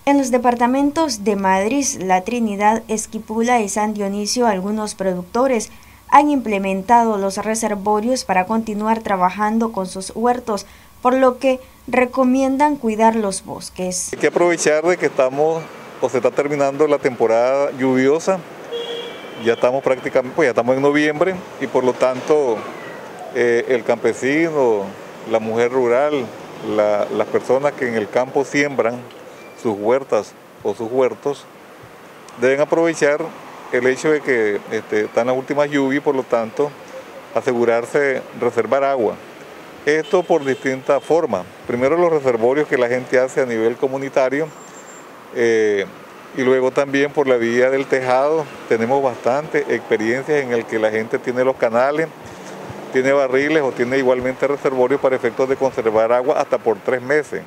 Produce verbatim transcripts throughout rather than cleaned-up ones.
En los departamentos de Madrid, La Trinidad, Esquipula y San Dionisio, algunos productores han implementado los reservorios para continuar trabajando con sus huertos, por lo que recomiendan cuidar los bosques. Hay que aprovechar de que estamos o se está terminando la temporada lluviosa, ya estamos prácticamente, pues ya estamos en noviembre y por lo tanto eh, el campesino, la mujer rural, la, las personas que en el campo siembran sus huertas o sus huertos, deben aprovechar el hecho de que este, están las últimas lluvias y por lo tanto asegurarse reservar agua. Esto por distintas formas. Primero los reservorios que la gente hace a nivel comunitario eh, y luego también por la vía del tejado. Tenemos bastantes experiencias en el que la gente tiene los canales, tiene barriles o tiene igualmente reservorios para efectos de conservar agua hasta por tres meses.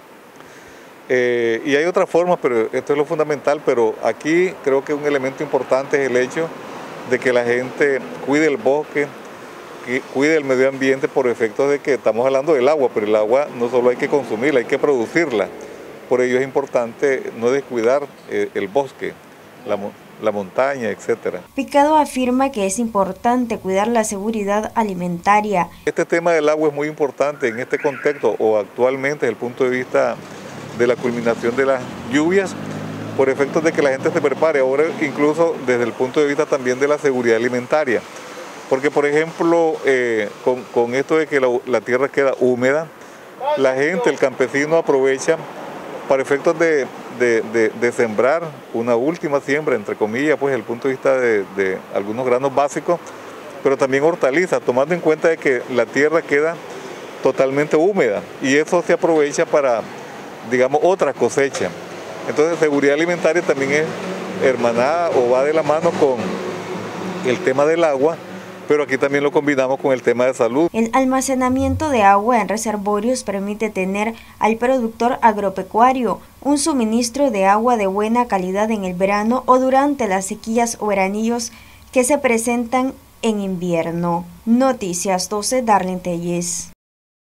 Eh, y hay otras formas, pero esto es lo fundamental, pero aquí creo que un elemento importante es el hecho de que la gente cuide el bosque, que cuide el medio ambiente por efectos de que estamos hablando del agua, pero el agua no solo hay que consumirla, hay que producirla. Por ello es importante no descuidar eh, el bosque, la, la montaña, etcétera. Picado afirma que es importante cuidar la seguridad alimentaria. Este tema del agua es muy importante en este contexto o actualmente desde el punto de vista de la culminación de las lluvias, por efectos de que la gente se prepare, ahora incluso desde el punto de vista también de la seguridad alimentaria. Porque por ejemplo, eh, con, con esto de que la, la tierra queda húmeda, la gente, el campesino aprovecha para efectos de, de, de, de sembrar una última siembra, entre comillas, pues desde el punto de vista de, de algunos granos básicos, pero también hortalizas, tomando en cuenta de que la tierra queda totalmente húmeda y eso se aprovecha para, digamos, otra cosecha. Entonces, seguridad alimentaria también es hermanada o va de la mano con el tema del agua, pero aquí también lo combinamos con el tema de salud. El almacenamiento de agua en reservorios permite tener al productor agropecuario un suministro de agua de buena calidad en el verano o durante las sequías o veranillos que se presentan en invierno. Noticias doce, Darlene Telles.